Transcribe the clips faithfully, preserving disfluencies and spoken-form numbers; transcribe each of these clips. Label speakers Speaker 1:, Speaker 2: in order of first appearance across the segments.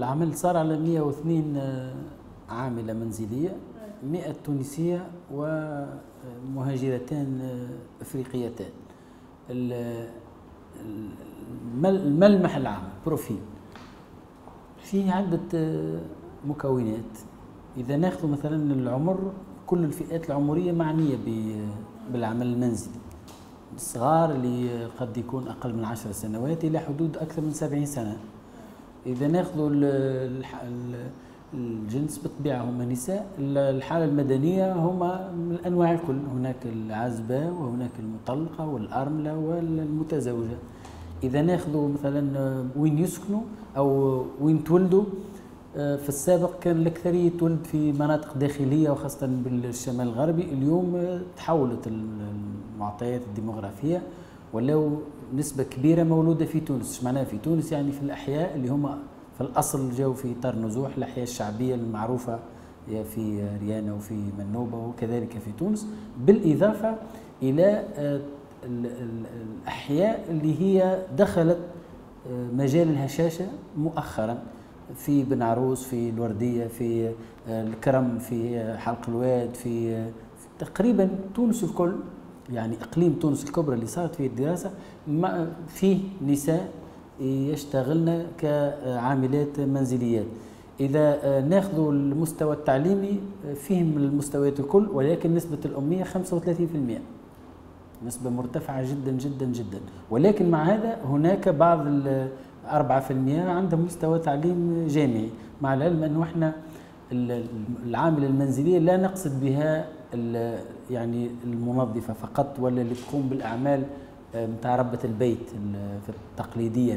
Speaker 1: العمل صار على مئة واثنين عاملة منزلية، مئة تونسية ومهاجرتان أفريقيتان. الملمح العام بروفيل فيه عدة مكونات. إذا ناخذ مثلا العمر، كل الفئات العمرية معنية بالعمل المنزلي، الصغار اللي قد يكون أقل من عشر سنوات إلى حدود أكثر من سبعين سنة. إذا ناخذ الجنس بالطبيعة هم نساء، الحالة المدنية هما من الأنواع الكل، هناك العازبة وهناك المطلقة والأرملة والمتزوجة. إذا ناخذ مثلا وين يسكنوا أو وين تولدوا، في السابق كان الأكثرية تولد في مناطق داخلية وخاصة بالشمال الغربي. اليوم تحولت المعطيات الديموغرافية، ولو نسبة كبيرة مولودة في تونس. ايش معناها في تونس؟ يعني في الأحياء اللي هما في الأصل جاوا في طار نزوح، الأحياء الشعبية المعروفة في ريانة وفي منوبة وكذلك في تونس، بالإضافة إلى الأحياء اللي هي دخلت مجال الهشاشة مؤخرا، في بن عروس، في الوردية، في الكرم، في حلق الواد، في تقريبا تونس الكل، يعني إقليم تونس الكبرى اللي صارت فيه الدراسة فيه نساء يشتغلن كعاملات منزليات. إذا ناخذ المستوى التعليمي فيهم المستويات الكل، ولكن نسبة الأمية خمسة وثلاثين بالمئة، نسبة مرتفعة جدا جدا جدا. ولكن مع هذا هناك بعض أربعة بالمئة عندهم مستوى تعليم جامعي، مع العلم أنه احنا العاملة المنزلية لا نقصد بها يعني المنظفة فقط ولا اللي تقوم بالأعمال متاع ربة البيت تقليديا.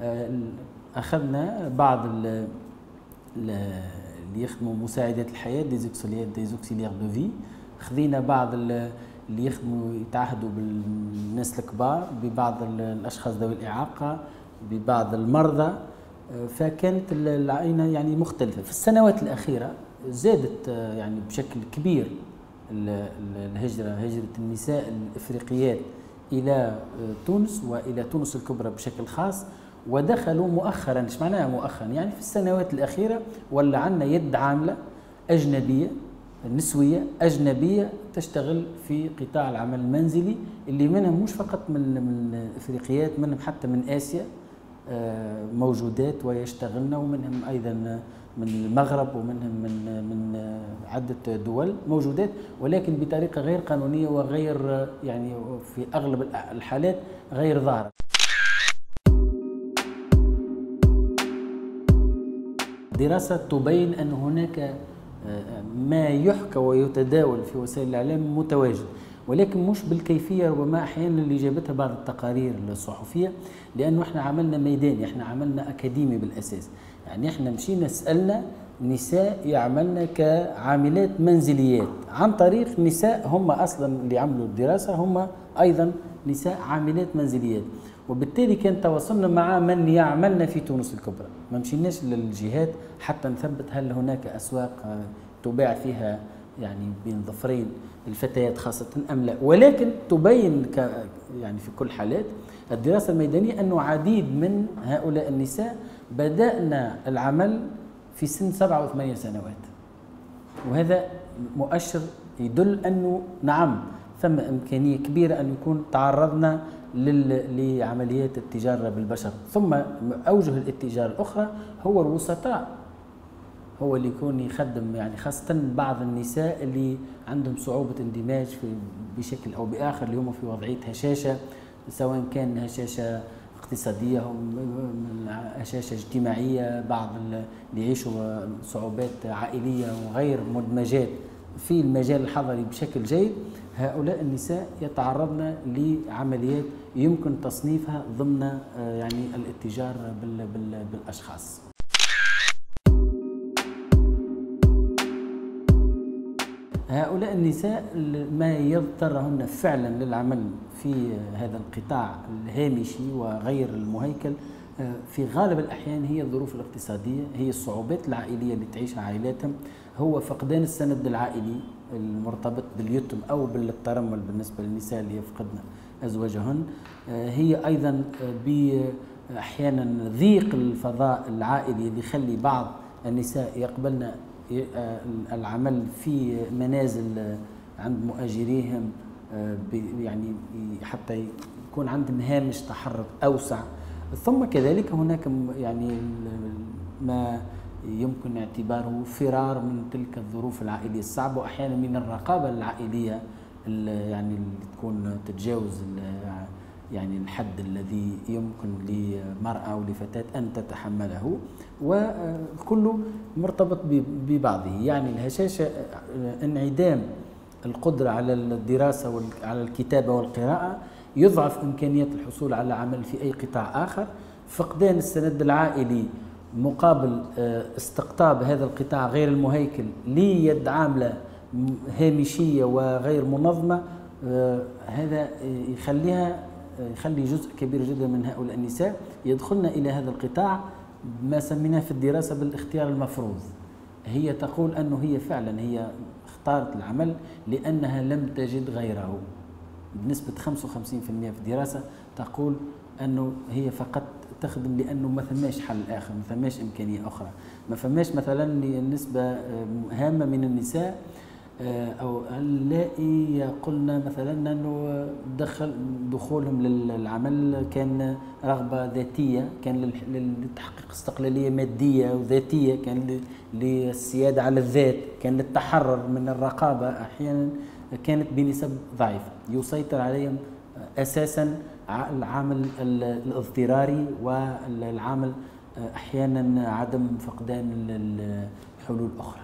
Speaker 1: أخذنا بعض اللي يخدموا مساعدات الحياة، ديزوكسيليات ديزوكسيليير دو في، خذينا بعض اللي يخدموا يتعهدوا بالناس الكبار، ببعض الأشخاص ذوي الإعاقة، ببعض المرضى. فكانت العينة يعني مختلفة. في السنوات الأخيرة زادت يعني بشكل كبير الهجرة، هجرة النساء الإفريقيات إلى تونس وإلى تونس الكبرى بشكل خاص، ودخلوا مؤخرا. ايش معناها مؤخرا؟ يعني في السنوات الأخيرة ولا عندنا يد عاملة أجنبية نسوية أجنبية تشتغل في قطاع العمل المنزلي، اللي منهم مش فقط من من إفريقيات، منهم حتى من آسيا موجودات ويشتغلن، ومنهم أيضا من المغرب، ومنهم من من عدة دول موجودات، ولكن بطريقة غير قانونية وغير يعني في أغلب الحالات غير ظاهرة. دراسة تبين أن هناك ما يحكى ويتداول في وسائل الإعلام متواجد، ولكن مش بالكيفية ربما أحيانا اللي جابتها بعض التقارير الصحفية، لأنه احنا عملنا ميداني، احنا عملنا أكاديمي بالأساس. يعني احنا مشينا سألنا نساء يعملن كعاملات منزليات عن طريق نساء هم أصلا اللي عملوا الدراسة هم أيضا نساء عاملات منزليات، وبالتالي كان تواصلنا مع من يعملن في تونس الكبرى. ما مشيناش للجهات حتى نثبت هل هناك أسواق تباع فيها يعني بين ظفرين الفتيات خاصة أم لا، ولكن تبين ك يعني في كل حالات الدراسة الميدانية أنه عديد من هؤلاء النساء بدأنا العمل في سن سبعة وثمانية سنوات، وهذا مؤشر يدل أنه نعم ثم إمكانية كبيرة أن يكون تعرضنا لعمليات التجارة بالبشر. ثم أوجه الاتجار الأخرى هو الوسطاء، هو اللي يكون يخدم يعني خاصة بعض النساء اللي عندهم صعوبة اندماج في بشكل أو بآخر، اللي هم في وضعية هشاشة، سواء كان هشاشة اقتصادية أو هشاشة اجتماعية، بعض اللي يعيشوا صعوبات عائلية وغير مدمجات في المجال الحضري بشكل جيد. هؤلاء النساء يتعرضن لعمليات يمكن تصنيفها ضمن يعني الاتجار بالأشخاص. هؤلاء النساء ما يضطرهن فعلا للعمل في هذا القطاع الهامشي وغير المهيكل في غالب الأحيان هي الظروف الاقتصادية، هي الصعوبات العائلية اللي تعيشها عائلاتهم، هو فقدان السند العائلي المرتبط باليتم أو بالترمل بالنسبة للنساء اللي يفقدن أزواجهن، هي أيضا أحيانا ضيق الفضاء العائلي اللي يخلي بعض النساء يقبلن العمل في منازل عند مؤجريهم، يعني حتى يكون عندهم هامش تحرك أوسع. ثم كذلك هناك يعني ما يمكن اعتباره فرار من تلك الظروف العائلية الصعبة، وأحيانا من الرقابة العائلية يعني اللي تكون تتجاوز يعني الحد الذي يمكن لمرأة أو لفتاة أن تتحمله، وكله مرتبط ببعضه. يعني الهشاشة انعدام القدرة على الدراسة وعلى الكتابة والقراءة يضعف إمكانية الحصول على عمل في أي قطاع آخر. فقدان السند العائلي مقابل استقطاب هذا القطاع غير المهيكل ليد عاملة هامشية وغير منظمة، هذا يخليها يخلي جزء كبير جدا من هؤلاء النساء يدخلن إلى هذا القطاع ما سميناه في الدراسة بالاختيار المفروض. هي تقول أنه هي فعلا هي اختارت العمل لأنها لم تجد غيره. بنسبة خمسة وخمسين بالمئة في الدراسة تقول أنه هي فقط تخدم لأنه ما ثماش حل آخر، ما ثماش إمكانية أخرى، ما فماش مثلا نسبة هامة من النساء أو اللائي قلنا مثلا أنه دخل دخولهم للعمل كان رغبة ذاتية، كان لتحقيق استقلالية مادية وذاتية، كان للسيادة على الذات، كان للتحرر من الرقابة، أحيانا كانت بنسب ضعيفة يسيطر عليهم أساسا العامل الاضطراري والعامل أحيانا عدم فقدان الحلول الأخرى.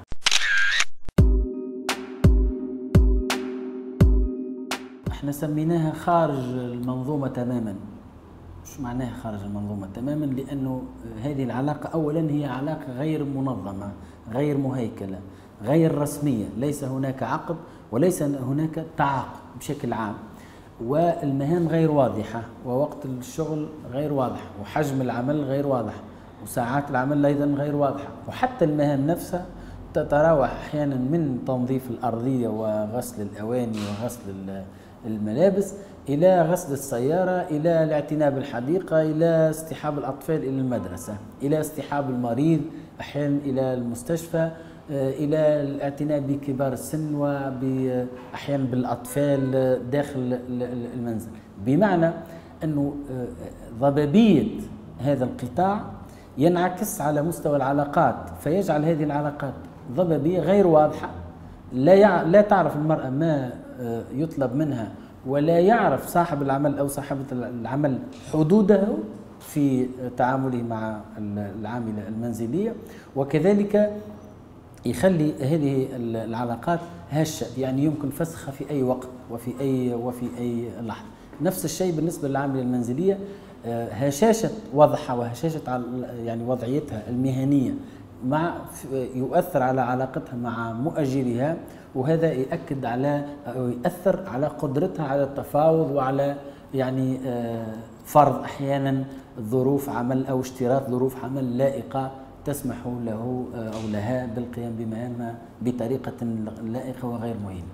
Speaker 1: احنا سميناها خارج المنظومة تماما. شو معناها خارج المنظومة تماما؟ لأنه هذه العلاقة أولا هي علاقة غير منظمة، غير مهيكلة، غير رسمية، ليس هناك عقد وليس هناك تعاقد بشكل عام، والمهام غير واضحة، ووقت الشغل غير واضح، وحجم العمل غير واضح، وساعات العمل أيضا غير واضحة، وحتى المهام نفسها تتراوح أحيانا من تنظيف الأرضية وغسل الأواني وغسل الملابس إلى غسل السيارة، إلى الاعتناء بالحديقة، إلى اصطحاب الأطفال إلى المدرسة، إلى اصطحاب المريض أحيانا إلى المستشفى، إلى الاعتناء بكبار السن وأحيانا بالأطفال داخل المنزل. بمعنى أنه ضبابية هذا القطاع ينعكس على مستوى العلاقات، فيجعل هذه العلاقات ضبابية غير واضحة، لا يع... لا تعرف المرأة ما يطلب منها، ولا يعرف صاحب العمل أو صاحبة العمل حدوده في تعامله مع العاملة المنزلية، وكذلك يخلي هذه العلاقات هشة، يعني يمكن فسخها في أي وقت وفي أي وفي أي لحظة. نفس الشيء بالنسبة للعاملة المنزلية، هشاشة وضعها وهشاشة يعني وضعيتها المهنية مع يؤثر على علاقتها مع مؤجرها، وهذا يؤكد على أو يؤثر على قدرتها على التفاوض وعلى يعني فرض أحيانا ظروف عمل أو اشتراط ظروف عمل لائقة تسمح له أو لها بالقيام بمهامها بطريقة لائقة وغير مهينة.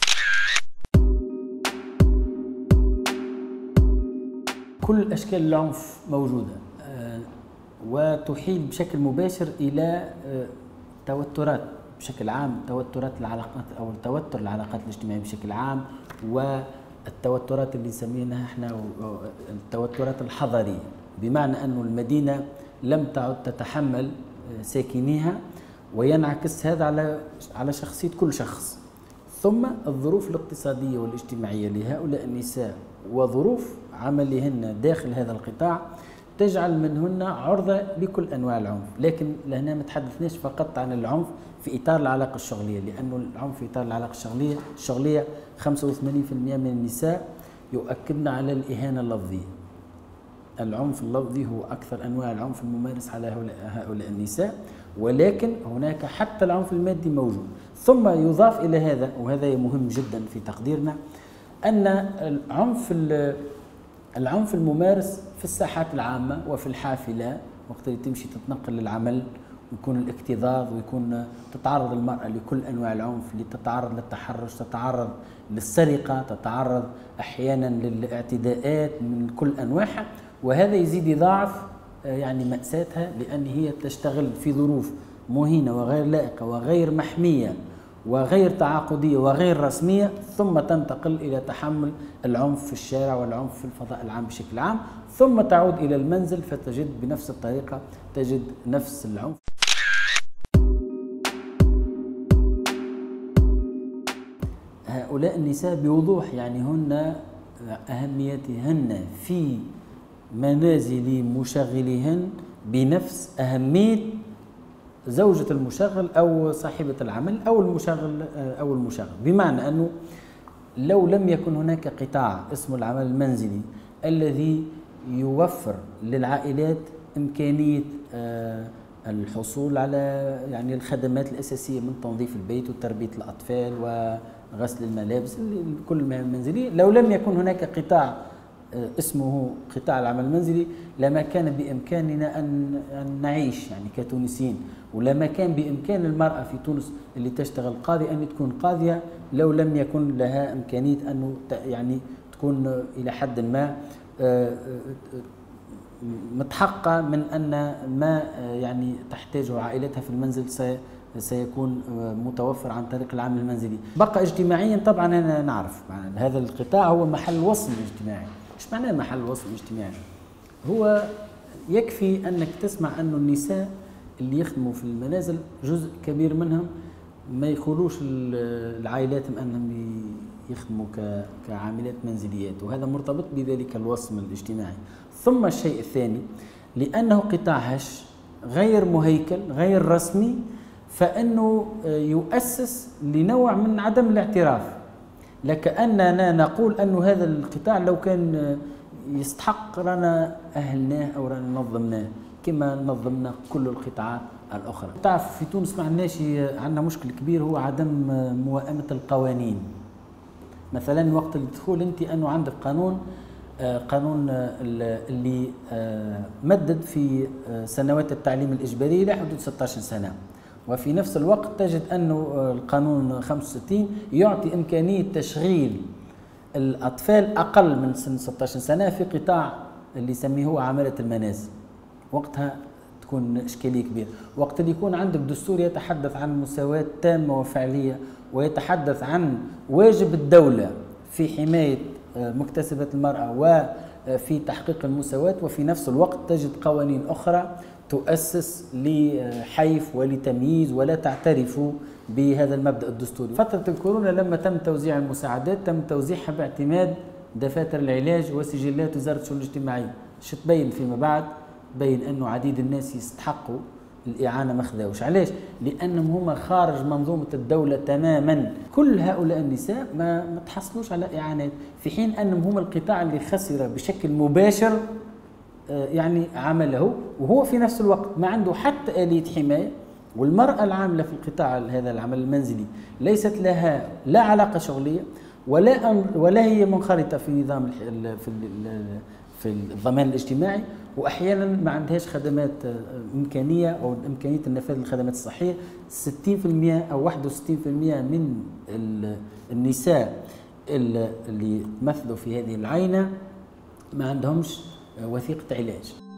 Speaker 1: كل أشكال العنف موجودة وتحيل بشكل مباشر إلى توترات بشكل عام، توترات العلاقات أو توتر العلاقات الاجتماعية بشكل عام، والتوترات اللي نسميها احنا التوترات الحضرية، بمعنى أن المدينة لم تعد تتحمل ساكنيها، وينعكس هذا على على شخصية كل شخص. ثم الظروف الاقتصادية والاجتماعية لهؤلاء النساء وظروف عملهن داخل هذا القطاع تجعل منهن عرضة لكل أنواع العنف. لكن لهنا ما تحدثناش فقط عن العنف في إطار العلاقة الشغلية، لأنه العنف في إطار العلاقة الشغلية الشغلية خمسة وثمانين بالمئة من النساء يؤكدن على الإهانة اللفظية. العنف اللفظي هو أكثر أنواع العنف الممارس على هؤلاء النساء، ولكن هناك حتى العنف المادي موجود. ثم يضاف إلى هذا، وهذا مهم جدا في تقديرنا، أن العنف العنف الممارس في الساحات العامة وفي الحافلة وقت اللي تمشي تتنقل للعمل، ويكون الاكتظاظ ويكون تتعرض المرأة لكل أنواع العنف، اللي تتعرض للتحرش، تتعرض للسرقة، تتعرض أحيانا للاعتداءات من كل أنواعها. وهذا يزيد يضاعف يعني مأساتها، لأن هي تشتغل في ظروف مهينة وغير لائقة وغير محمية وغير تعاقدية وغير رسمية، ثم تنتقل إلى تحمل العنف في الشارع والعنف في الفضاء العام بشكل عام، ثم تعود إلى المنزل فتجد بنفس الطريقة تجد نفس العنف. هؤلاء النساء بوضوح يعني هن أهميتهن في منازل مشغلهن بنفس أهمية زوجة المشغل أو صاحبة العمل أو المشغل أو المشغل، بمعنى أنه لو لم يكن هناك قطاع اسمه العمل المنزلي الذي يوفر للعائلات إمكانية الحصول على يعني الخدمات الأساسية من تنظيف البيت وتربية الأطفال وغسل الملابس كل المهام المنزلية، لو لم يكن هناك قطاع اسمه قطاع العمل المنزلي لما كان بإمكاننا أن نعيش يعني كتونسيين، ولما كان بإمكان المرأة في تونس اللي تشتغل قاضي أن تكون قاضية لو لم يكن لها إمكانية أنه يعني تكون إلى حد ما متحققة من أن ما يعني تحتاجه عائلتها في المنزل سيكون متوفر عن طريق العمل المنزلي. بقى اجتماعيا طبعا أنا نعرف هذا القطاع هو محل وصل اجتماعي. ايش معناه محل وصل اجتماعي؟ هو يكفي أنك تسمع أن النساء اللي يخدموا في المنازل جزء كبير منهم ما يخلوش العائلات أنهم يخدموا كعاملات منزليات، وهذا مرتبط بذلك الوصم الاجتماعي. ثم الشيء الثاني لأنه قطاع هش غير مهيكل غير رسمي، فإنه يؤسس لنوع من عدم الاعتراف، لكأننا نقول أن هذا القطاع لو كان يستحق رانا أهلناه أو رانا نظمناه كما نظمنا كل القطاعات الأخرى. تعرف في تونس ما عندناش عندنا مشكل كبير هو عدم موائمة القوانين. مثلا وقت الدخول أنت أنه عندك قانون قانون اللي مدد في سنوات التعليم الإجباري إلى حدود ستة عشر سنة، وفي نفس الوقت تجد أنه القانون خمسة وستين يعطي إمكانية تشغيل الأطفال أقل من سن ستة عشر سنة في قطاع اللي يسميه هو عمالة المنازل. وقتها تكون إشكالية كبيرة. وقت اللي يكون عندك دستور يتحدث عن مساواة تامة وفعلية ويتحدث عن واجب الدولة في حماية مكتسبات المرأة وفي تحقيق المساواة، وفي نفس الوقت تجد قوانين أخرى تؤسس لحيف ولتمييز ولا تعترف بهذا المبدأ الدستوري. فترة الكورونا لما تم توزيع المساعدات تم توزيعها باعتماد دفاتر العلاج وسجلات وزارة الشؤون الاجتماعية. شو تبين فيما بعد؟ بين أنه عديد الناس يستحقوا الإعانة ما خذاوش. علاش؟ لأنهم هما خارج منظومة الدولة تماما. كل هؤلاء النساء ما, ما تحصلوش على إعانات، في حين أنهم هما القطاع اللي خسر بشكل مباشر يعني عمله، وهو في نفس الوقت ما عنده حتى آلية حماية. والمرأة العاملة في القطاع هذا العمل المنزلي ليست لها لا علاقة شغلية ولا ولا هي منخرطة في نظام في في الضمان الاجتماعي، واحيانا ما عندهاش خدمات امكانيه او امكانيه النفاذ للخدمات الصحيه. ستين بالمئة او واحد وستين بالمئة من النساء اللي مثلوا في هذه العينه ما عندهمش وثيقه علاج.